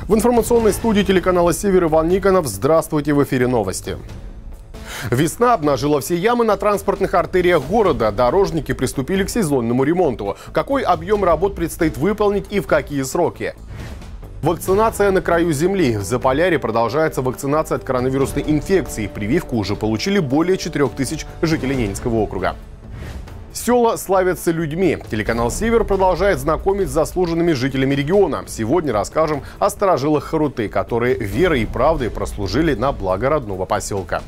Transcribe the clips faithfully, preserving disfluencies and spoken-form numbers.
В информационной студии телеканала «Север» Иван Никонов. Здравствуйте, в эфире новости. Весна обнажила все ямы на транспортных артериях города. Дорожники приступили к сезонному ремонту. Какой объем работ предстоит выполнить и в какие сроки? Вакцинация на краю земли. В Заполярье продолжается вакцинация от коронавирусной инфекции. Прививку уже получили более четырёх тысяч жителей Ненецкого округа. Села славятся людьми. Телеканал «Север» продолжает знакомить с заслуженными жителями региона. Сегодня расскажем о старожилах Харуты, которые верой и правдой прослужили на благо родного поселка.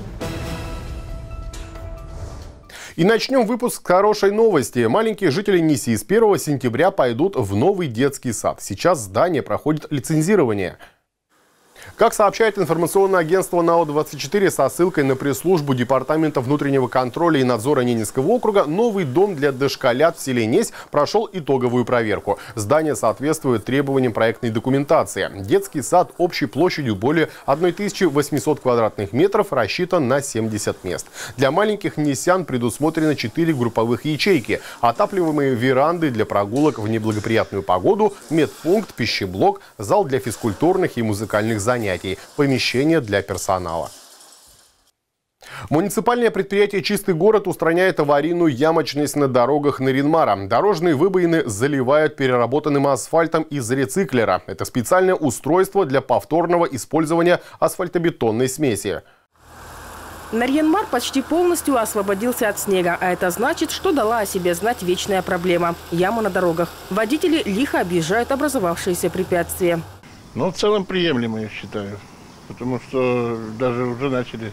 И начнем выпуск с хорошей новости. Маленькие жители Неси с первого сентября пойдут в новый детский сад. Сейчас здание проходит лицензирование. Как сообщает информационное агентство НАО двадцать четыре со ссылкой на пресс-службу Департамента внутреннего контроля и надзора Ненецкого округа, новый дом для дошколят в селе Несь прошел итоговую проверку. Здание соответствует требованиям проектной документации. Детский сад общей площадью более тысячи восьмисот квадратных метров рассчитан на семьдесят мест. Для маленьких несян предусмотрено четыре групповых ячейки, отапливаемые веранды для прогулок в неблагоприятную погоду, медпункт, пищеблок, зал для физкультурных и музыкальных занятий. Занятий, помещения для персонала. Муниципальное предприятие «Чистый город» устраняет аварийную ямочность на дорогах Нарьян-Мара. Дорожные выбоины заливают переработанным асфальтом из рециклера. Это специальное устройство для повторного использования асфальтобетонной смеси. Нарьян-Мар почти полностью освободился от снега, а это значит, что дала о себе знать вечная проблема – ямы на дорогах. Водители лихо объезжают образовавшиеся препятствия. Ну, в целом приемлемо, я считаю, потому что даже уже начали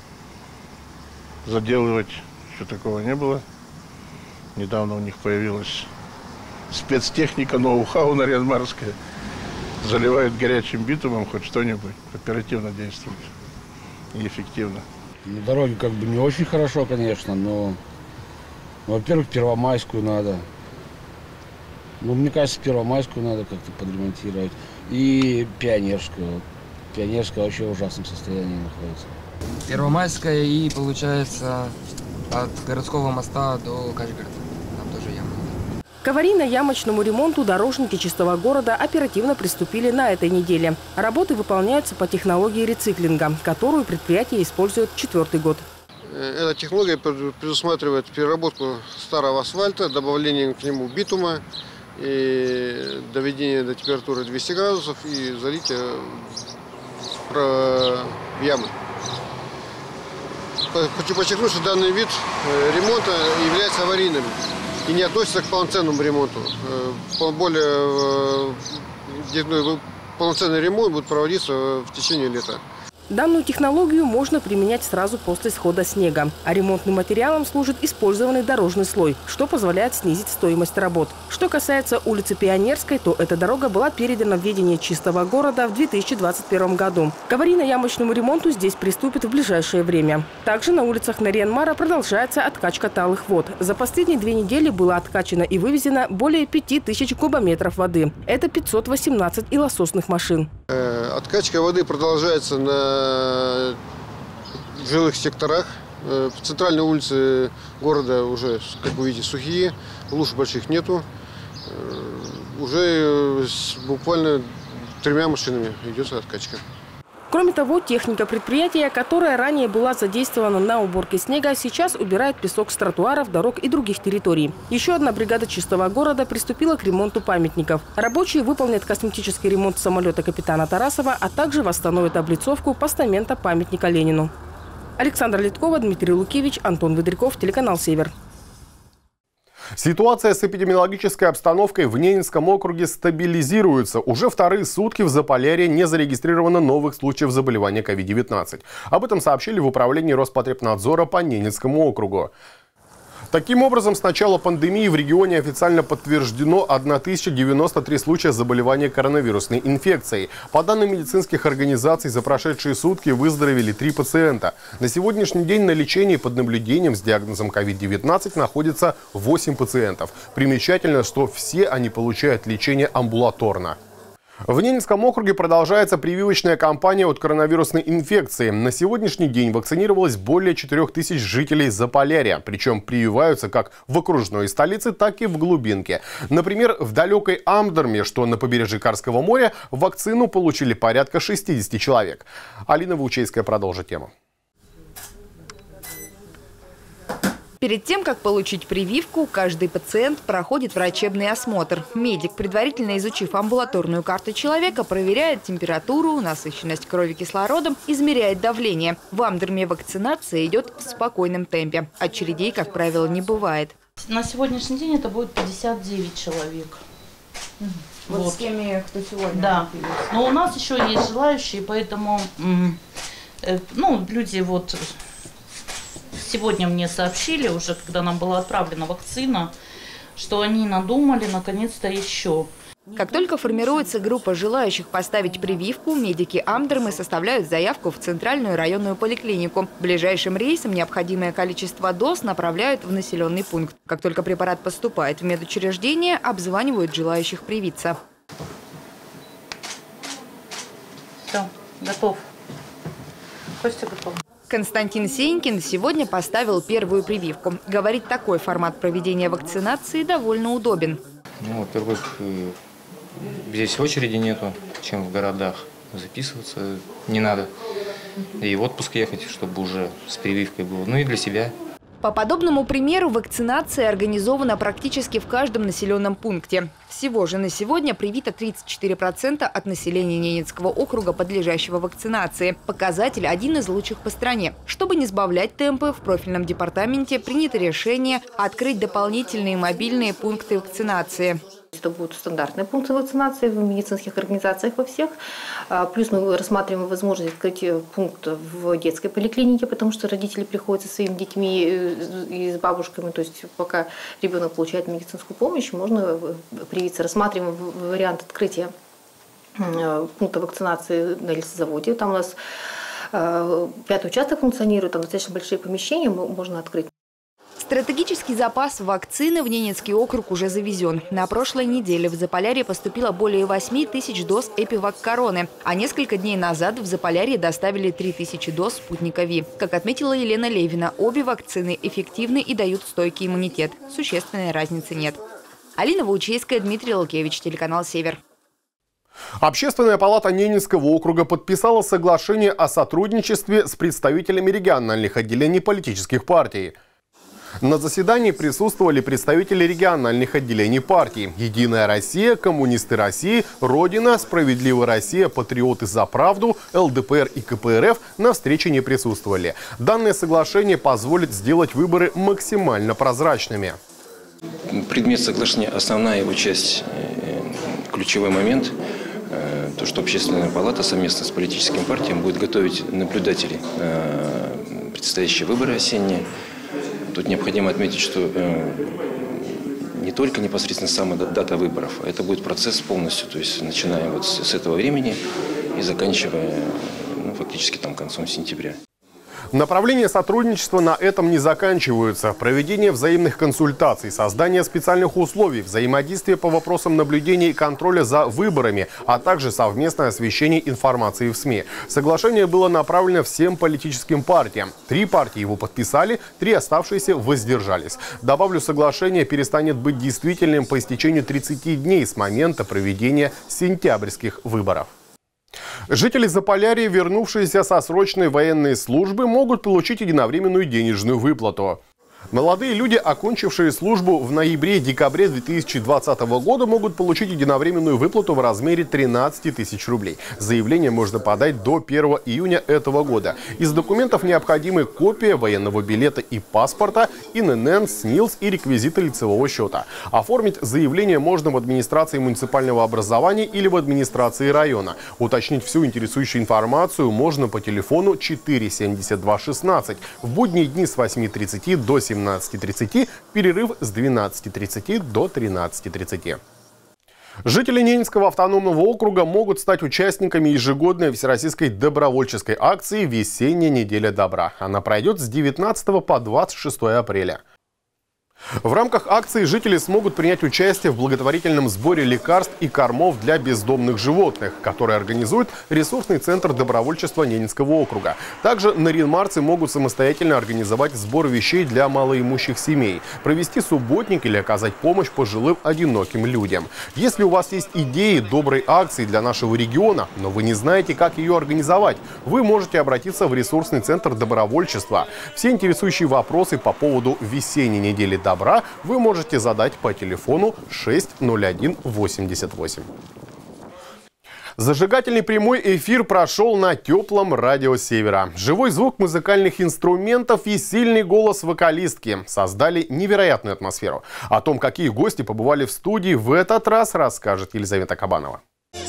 заделывать, еще такого не было. Недавно у них появилась спецтехника, ноу-хау нарьян-марская. Заливают горячим битумом, хоть что-нибудь, оперативно действует и эффективно. На дороге как бы не очень хорошо, конечно, но, во-первых, Первомайскую надо. Ну, мне кажется, Первомайскую надо как-то подремонтировать. И Пионерскую. Пионерская вообще в ужасном состоянии находится. Первомайская и, получается, от городского моста до Кашгорода. Там тоже яма. К аварийно-ямочному ремонту дорожники Чистого города оперативно приступили на этой неделе. Работы выполняются по технологии рециклинга, которую предприятие использует четвертый год. Эта технология предусматривает переработку старого асфальта, добавление к нему битума, и доведение до температуры двести градусов и залитие в ямы. Хочу подчеркнуть, что данный вид ремонта является аварийным и не относится к полноценному ремонту. Более полноценный ремонт будет проводиться в течение лета. Данную технологию можно применять сразу после схода снега. А ремонтным материалом служит использованный дорожный слой, что позволяет снизить стоимость работ. Что касается улицы Пионерской, то эта дорога была передана в ведение Чистого города в две тысячи двадцать первом году. К аварийно-ямочному ремонту здесь приступят в ближайшее время. Также на улицах Нарьян-Мара продолжается откачка талых вод. За последние две недели было откачано и вывезено более пяти тысяч кубометров воды. Это пятьсот восемнадцать илососных машин. Откачка воды продолжается на жилых секторах. В центральной улице города уже, как вы видите, сухие, луж больших нету. Уже буквально тремя машинами идет откачка. Кроме того, техника предприятия, которая ранее была задействована на уборке снега, сейчас убирает песок с тротуаров, дорог и других территорий. Еще одна бригада Чистого города приступила к ремонту памятников. Рабочие выполнят косметический ремонт самолета капитана Тарасова, а также восстановят облицовку постамента памятника Ленину. Александра Литкова, Дмитрий Лукевич, Антон Выдряков, телеканал «Север». Ситуация с эпидемиологической обстановкой в Ненецком округе стабилизируется. Уже вторые сутки в Заполярье не зарегистрировано новых случаев заболевания ковид девятнадцать. Об этом сообщили в управлении Роспотребнадзора по Ненецкому округу. Таким образом, с начала пандемии в регионе официально подтверждено тысяча девяносто три случая заболевания коронавирусной инфекцией. По данным медицинских организаций, за прошедшие сутки выздоровели три пациента. На сегодняшний день на лечении под наблюдением с диагнозом ковид девятнадцать находится восемь пациентов. Примечательно, что все они получают лечение амбулаторно. В Ненецком округе продолжается прививочная кампания от коронавирусной инфекции. На сегодняшний день вакцинировалось более четырёх тысяч жителей Заполярья. Причем прививаются как в окружной столице, так и в глубинке. Например, в далекой Амдерме, что на побережье Карского моря, вакцину получили порядка шестидесяти человек. Алина Ваучейская продолжит тему. Перед тем, как получить прививку, каждый пациент проходит врачебный осмотр. Медик, предварительно изучив амбулаторную карту человека, проверяет температуру, насыщенность крови кислородом, измеряет давление. В Амдерме вакцинация идет в спокойном темпе. Очередей, как правило, не бывает. На сегодняшний день это будет пятьдесят девять человек. Вот, вот с теми, кто сегодня. Да, но у нас еще есть желающие, поэтому ну, люди вот... Сегодня мне сообщили, уже когда нам была отправлена вакцина, что они надумали наконец-то еще. Как только формируется группа желающих поставить прививку, медики Амдермы составляют заявку в центральную районную поликлинику. Ближайшим рейсом необходимое количество доз направляют в населенный пункт. Как только препарат поступает в медучреждение, обзванивают желающих привиться. Все, готов. Костя готов. Константин Сенькин сегодня поставил первую прививку. Говорит, такой формат проведения вакцинации довольно удобен. Ну, во-первых, здесь очереди нету, чем в городах. Записываться не надо. И в отпуск ехать, чтобы уже с прививкой было. Ну и для себя. По подобному примеру вакцинация организована практически в каждом населенном пункте. Всего же на сегодня привито тридцать четыре процента от населения Ненецкого округа, подлежащего вакцинации. Показатель один из лучших по стране. Чтобы не сбавлять темпы, в профильном департаменте принято решение открыть дополнительные мобильные пункты вакцинации. Это будут стандартные пункты вакцинации в медицинских организациях во всех. Плюс мы рассматриваем возможность открыть пункт в детской поликлинике, потому что родители приходят со своими детьми и с бабушками. То есть пока ребенок получает медицинскую помощь, можно привиться. Рассматриваем вариант открытия пункта вакцинации на лесозаводе. Там у нас пятый участок функционирует, там достаточно большие помещения, можно открыть. Стратегический запас вакцины в Ненецкий округ уже завезен. На прошлой неделе в Заполярье поступило более восьми тысяч доз Эпивак-Короны, а несколько дней назад в Заполярье доставили три тысячи доз спутника Ви. Как отметила Елена Левина, обе вакцины эффективны и дают стойкий иммунитет. Существенной разницы нет. Алина Ваучейская, Дмитрий Лукевич, телеканал «Север». Общественная палата Ненецкого округа подписала соглашение о сотрудничестве с представителями региональных отделений политических партий. На заседании присутствовали представители региональных отделений партий: «Единая Россия», «Коммунисты России», «Родина», «Справедливая Россия», «Патриоты за правду», эл дэ пэ эр и ка пэ эр эф на встрече не присутствовали. Данное соглашение позволит сделать выборы максимально прозрачными. Предмет соглашения, основная его часть, ключевой момент, то, что Общественная палата совместно с политическими партиями будет готовить наблюдателей на предстоящие выборы осенние. Тут необходимо отметить, что э, не только непосредственно сама дата выборов, а это будет процесс полностью, то есть начиная вот с, с этого времени и заканчивая ну, фактически там концом сентября. Направления сотрудничества на этом не заканчиваются. Проведение взаимных консультаций, создание специальных условий, взаимодействие по вопросам наблюдения и контроля за выборами, а также совместное освещение информации в СМИ. Соглашение было направлено всем политическим партиям. Три партии его подписали, три оставшиеся воздержались. Добавлю, соглашение перестанет быть действительным по истечению тридцати дней с момента проведения сентябрьских выборов. Жители Заполярья, вернувшиеся со срочной военной службы, могут получить единовременную денежную выплату. Молодые люди, окончившие службу в ноябре-декабре две тысячи двадцатого года, могут получить единовременную выплату в размере тринадцати тысяч рублей. Заявление можно подать до первого июня этого года. Из документов необходимы копия военного билета и паспорта, эн эн эн, снилс и реквизиты лицевого счета. Оформить заявление можно в администрации муниципального образования или в администрации района. Уточнить всю интересующую информацию можно по телефону четыре семьдесят два шестнадцать. В будние дни с восьми тридцати до семнадцати тридцати, перерыв с двенадцати тридцати до тринадцати тридцати. Жители Ненецкого автономного округа могут стать участниками ежегодной всероссийской добровольческой акции «Весенняя неделя добра». Она пройдет с девятнадцатого по двадцать шестое апреля. В рамках акции жители смогут принять участие в благотворительном сборе лекарств и кормов для бездомных животных, который организует ресурсный центр добровольчества Ненецкого округа. Также наринмарцы могут самостоятельно организовать сбор вещей для малоимущих семей, провести субботник или оказать помощь пожилым одиноким людям. Если у вас есть идеи доброй акции для нашего региона, но вы не знаете, как ее организовать, вы можете обратиться в ресурсный центр добровольчества. Все интересующие вопросы по поводу весенней недели добра вы можете задать по телефону шесть ноль один восемьдесят восемь. Зажигательный прямой эфир прошел на теплом радио Севера. Живой звук музыкальных инструментов и сильный голос вокалистки создали невероятную атмосферу. О том, какие гости побывали в студии в этот раз, расскажет Елизавета Кабанова.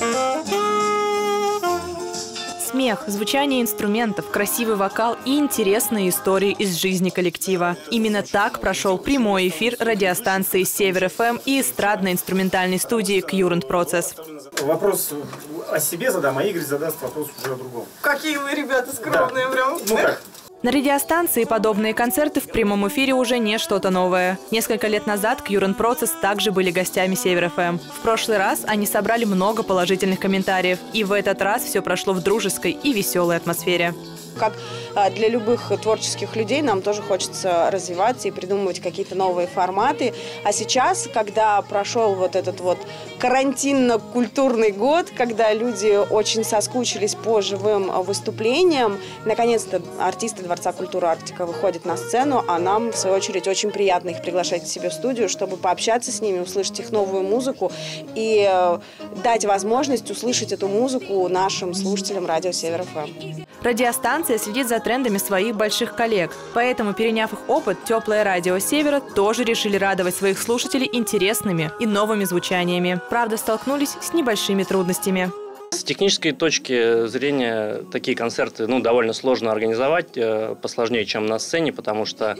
Смех, звучание инструментов, красивый вокал и интересные истории из жизни коллектива. Именно так прошел прямой эфир радиостанции Север эф эм и эстрадно-инструментальной студии Current Process. Вопрос о себе задам, а Игорь задаст вопрос уже о другом. Какие вы, ребята, скромные, да. Прям. Ну как? На радиостанции подобные концерты в прямом эфире уже не что-то новое. Несколько лет назад Current Process также были гостями Север эф эм. В прошлый раз они собрали много положительных комментариев. И в этот раз все прошло в дружеской и веселой атмосфере. Как для любых творческих людей нам тоже хочется развиваться и придумывать какие-то новые форматы. А сейчас, когда прошел вот этот вот карантинно-культурный год, когда люди очень соскучились по живым выступлениям, наконец-то артисты Дворца культуры «Арктика» выходят на сцену, а нам, в свою очередь, очень приятно их приглашать к себе в студию, чтобы пообщаться с ними, услышать их новую музыку и дать возможность услышать эту музыку нашим слушателям радио Север эф эм. Радиостанция следит за трендами своих больших коллег. Поэтому, переняв их опыт, Теплое радио Севера тоже решили радовать своих слушателей интересными и новыми звучаниями. Правда, столкнулись с небольшими трудностями. С технической точки зрения такие концерты ну, довольно сложно организовать, э, посложнее, чем на сцене, потому что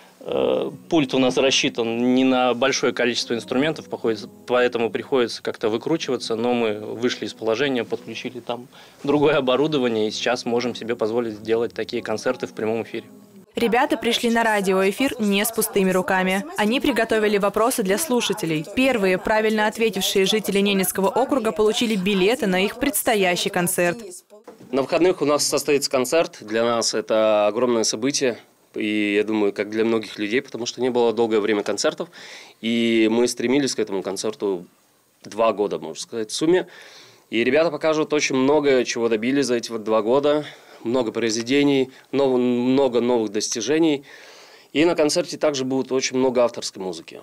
э, пульт у нас рассчитан не на большое количество инструментов, поэтому приходится как-то выкручиваться, но мы вышли из положения, подключили там другое оборудование и сейчас можем себе позволить сделать такие концерты в прямом эфире. Ребята пришли на радиоэфир не с пустыми руками. Они приготовили вопросы для слушателей. Первые, правильно ответившие жители Ненецкого округа, получили билеты на их предстоящий концерт. На выходных у нас состоится концерт. Для нас это огромное событие. И я думаю, как для многих людей, потому что не было долгое время концертов. И мы стремились к этому концерту два года, можно сказать, в сумме. И ребята покажут очень много, чего добились за эти вот два года. Много произведений, нов, много новых достижений. И на концерте также будет очень много авторской музыки.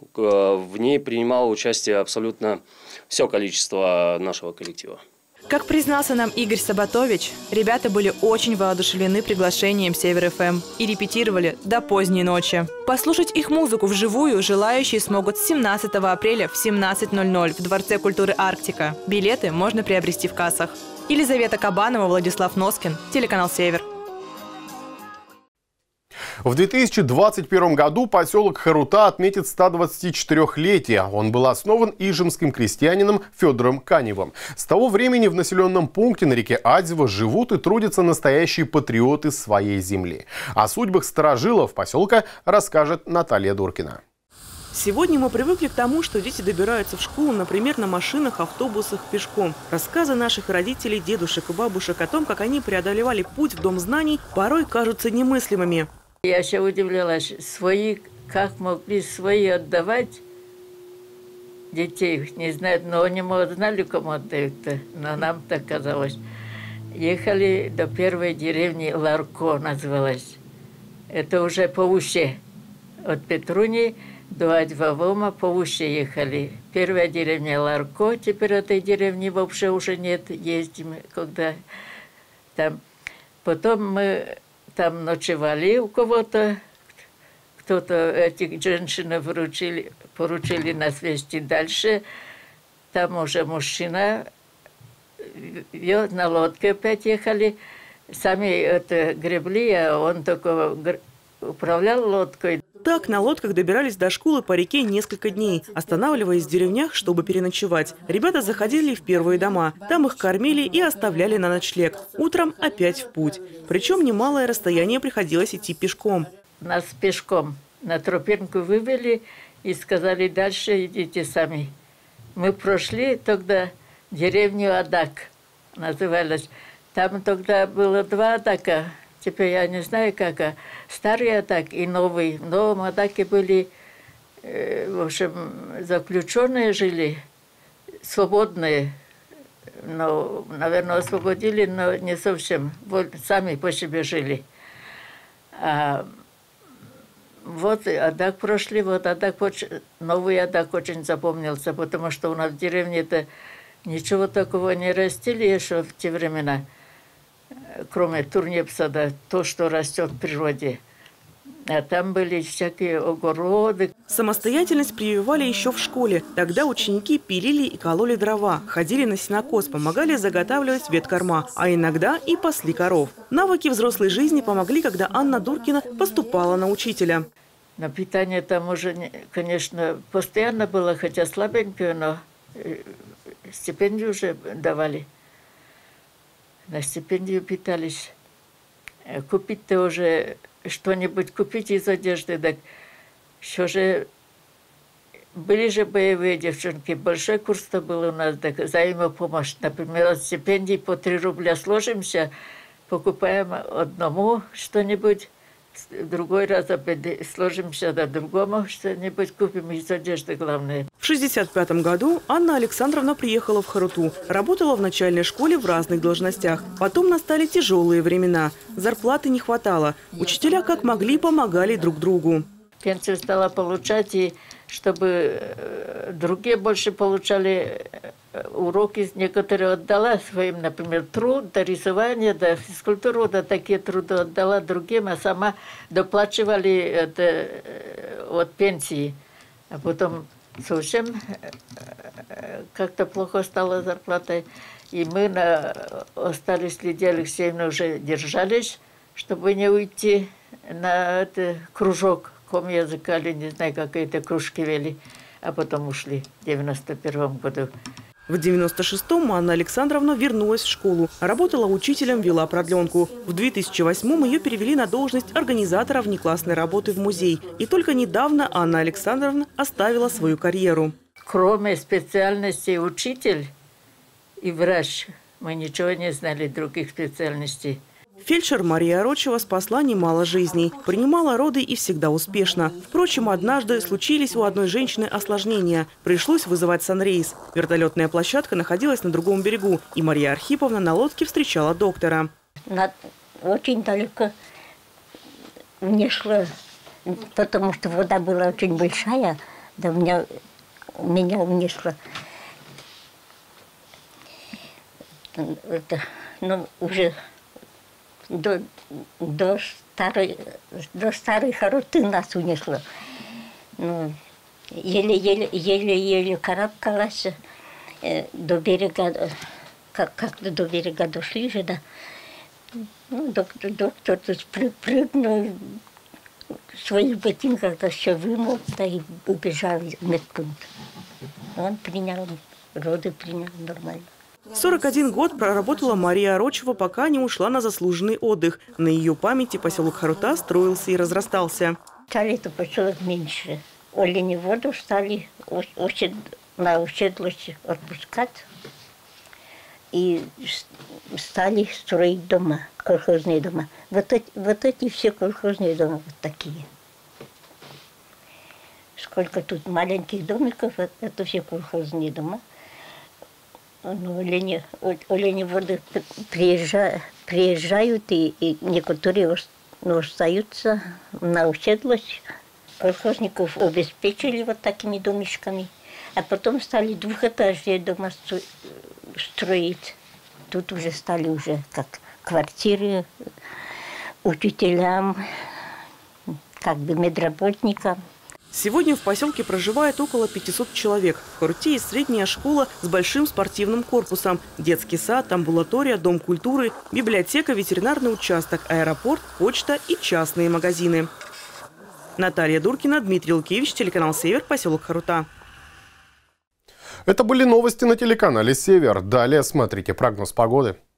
В ней принимало участие абсолютно все количество нашего коллектива. Как признался нам Игорь Сабатович, ребята были очень воодушевлены приглашением Север эф эм и репетировали до поздней ночи. Послушать их музыку вживую желающие смогут с семнадцатого апреля в семнадцать ноль ноль в Дворце культуры «Арктика». Билеты можно приобрести в кассах. Елизавета Кабанова, Владислав Носкин, телеканал «Север». В две тысячи двадцать первом году поселок Харута отметит стодвадцатичетырёхлетие. Он был основан ижемским крестьянином Федором Каневым. С того времени в населенном пункте на реке Адзево живут и трудятся настоящие патриоты своей земли. О судьбах старожилов поселка расскажет Наталья Дуркина. Сегодня мы привыкли к тому, что дети добираются в школу, например, на машинах, автобусах, пешком. Рассказы наших родителей, дедушек и бабушек о том, как они преодолевали путь в Дом знаний, порой кажутся немыслимыми. Я еще удивлялась, свои, как могли свои отдавать детей, не знаю, но они, может, знали, кому отдают-то, но нам так казалось. Ехали до первой деревни Ларко, называлась. Это уже по Уще. От Петруни до Адьвавома по Уще ехали. Первая деревня Ларко, теперь этой деревни вообще уже нет, ездим, когда там. Потом мы там ночевали у кого-то, кто-то, этих женщин поручили, поручили нас вести дальше. Там уже мужчина вез, на лодке опять ехали. Сами это гребли, а он только управлял лодкой. Так на лодках добирались до школы по реке несколько дней, останавливаясь в деревнях, чтобы переночевать. Ребята заходили в первые дома. Там их кормили и оставляли на ночлег. Утром опять в путь. Причем немалое расстояние приходилось идти пешком. Нас пешком На тропинку вывели и сказали, дальше идите сами. Мы прошли тогда деревню Адак, называлась. Там тогда было два Адака. Теперь я не знаю, как. А старый Адак и новый. В новом Адаке были, э, в общем, заключенные жили, свободные. Но, наверное, освободили, но не совсем. Сами по себе жили. А вот Адак прошли, вот Адак, очень, новый Адак очень запомнился, потому что у нас в деревне-то ничего такого не растили еще в те времена, кроме турнепса, да, то, что растет в природе. А там были всякие огороды. Самостоятельность прививали еще в школе. Тогда ученики пилили и кололи дрова, ходили на сенокос, помогали заготавливать веткорма, а иногда и пасли коров. Навыки взрослой жизни помогли, когда Анна Дуркина поступала на учителя. На питание там уже, конечно, постоянно было, хотя слабенькое, но стипендию уже давали. На стипендию питались. Купить-то уже что-нибудь купить из одежды, так что же были же боевые девчонки. Большой курс-то был у нас, так взаимопомощь. Например, от стипендий по три рубля сложимся, покупаем одному что-нибудь, в другой раз опять сложимся до другому что-нибудь купим из одежды, главное. В шестьдесят пятом году Анна Александровна приехала в Харуту. Работала в начальной школе в разных должностях. Потом настали тяжелые времена. Зарплаты не хватало. Учителя как могли помогали друг другу. Пенсию стала получать, и чтобы другие больше получали уроки, некоторые отдала своим, например, труд, да рисование, да физкультуру, да такие труды отдала другим, а сама доплачивали это от пенсии. А потом совсем как-то плохо стало зарплатой. И мы на, остались, Лидия Алексеевна, уже держались, чтобы не уйти на это, кружок, ком языка, или не знаю, какие-то кружки вели, а потом ушли в девяносто первом году. В девяносто шестом Анна Александровна вернулась в школу. Работала учителем, вела продленку. В две тысячи восьмом ее перевели на должность организатора внеклассной работы в музей. И только недавно Анна Александровна оставила свою карьеру. Кроме специальности учитель и врач, мы ничего не знали других специальностей. Фельдшер Мария Арочева спасла немало жизней. Принимала роды и всегда успешно. Впрочем, однажды случились у одной женщины осложнения. Пришлось вызывать санрейс. Вертолетная площадка находилась на другом берегу, и Мария Архиповна на лодке встречала доктора. Над... Очень далеко не шло, потому что вода была очень большая, да меня, меня унесло. Это, ну, уже... До, до, старой, до старой Харуты нас унесло. Ну, еле-еле, еле-еле карабкалась э, до берега, как, как-то до берега дошли же, да. Ну, доктор, доктор тут прыгнул в своих ботинках, да еще вымыл, да и убежал в медпункт. Он принял, роды принял нормально. сорок один год проработала Мария Арочева, пока не ушла на заслуженный отдых. На ее памяти поселок Харута строился и разрастался. Стали это поселок меньше. Олени воду стали на оседлость отпускать. И стали строить дома, колхозные дома. Вот эти, вот эти все колхозные дома вот такие. Сколько тут маленьких домиков, это все колхозные дома. Ну, олени, олени воды приезжают, приезжают и, и некоторые ну, остаются на оседлость. Колхозников обеспечили вот такими домишками, а потом стали двухэтажные дома строить. Тут уже стали уже как квартиры учителям, как бы медработникам. Сегодня в поселке проживает около пятисот человек. В Харуте есть средняя школа с большим спортивным корпусом, детский сад, амбулатория, дом культуры, библиотека, ветеринарный участок, аэропорт, почта и частные магазины. Наталья Дуркина, Дмитрий Лукевич, телеканал «Север», поселок Харута. Это были новости на телеканале «Север». Далее смотрите прогноз погоды.